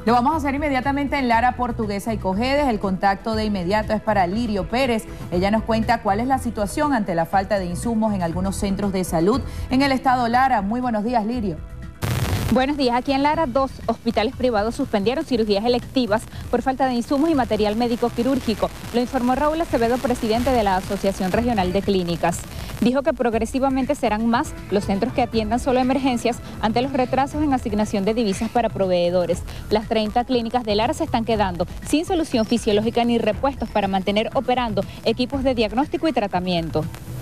Lo vamos a hacer inmediatamente en Lara Portuguesa y Cojedes. El contacto de inmediato es para Lirio Pérez. Ella nos cuenta cuál es la situación ante la falta de insumos en algunos centros de salud en el estado Lara. Muy buenos días, Lirio. Buenos días. Aquí en Lara, 2 hospitales privados suspendieron cirugías electivas por falta de insumos y material médico quirúrgico. Lo informó Raúl Acevedo, presidente de la Asociación Regional de Clínicas. Dijo que progresivamente serán más los centros que atiendan solo emergencias ante los retrasos en asignación de divisas para proveedores. Las 30 clínicas de Lara se están quedando sin solución fisiológica ni repuestos para mantener operando equipos de diagnóstico y tratamiento.